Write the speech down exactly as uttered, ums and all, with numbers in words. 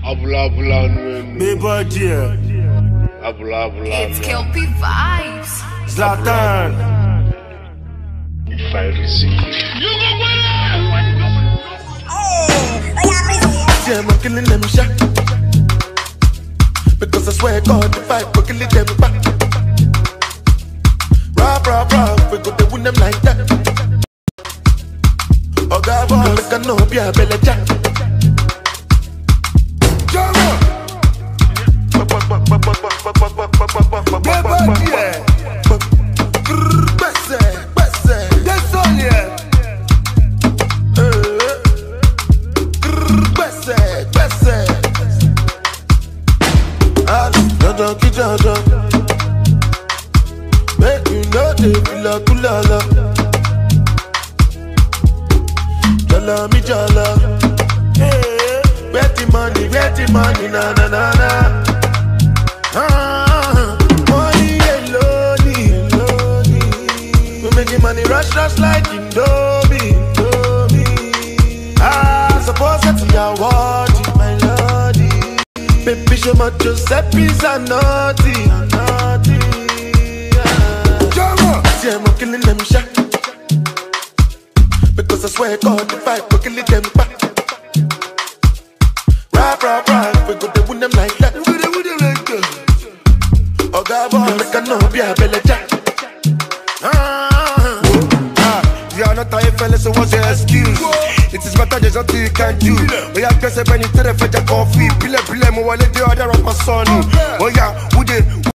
Abula abula no. Baby dear. Abula abula. It's Kelpie Vibes. Zlatan. If I receive. You go win See, I'm killing them shot. Because I swear God, if I go kill them back. Rah, rah, rah, we go to win them like that. Oh God, boy, make a no be a belly jack. Make you know they feel a kulala. Jala mi jala. Where the money, where the money, na na na na. Ah, money alone, alone. We making money rush, rush like Indomie, Indomie. Ah, suppose that's your word, my lordy. Baby, show my Giuseppe's a naughty, a naughty. See, I'm killing them shot. Because I swear God, if I go kill them back. Rah, rah, rah, we go to win them like that. We go to win them like that. Oh God, boy, make a no be a belly jack. Ah, ah, you are not a fella, so what's your excuse? It is better there's nothing you can do. Oh yeah, guess I bring it to the fetch a coffee. Pile, pile, mo wale de other of my son. Oh yeah, who they?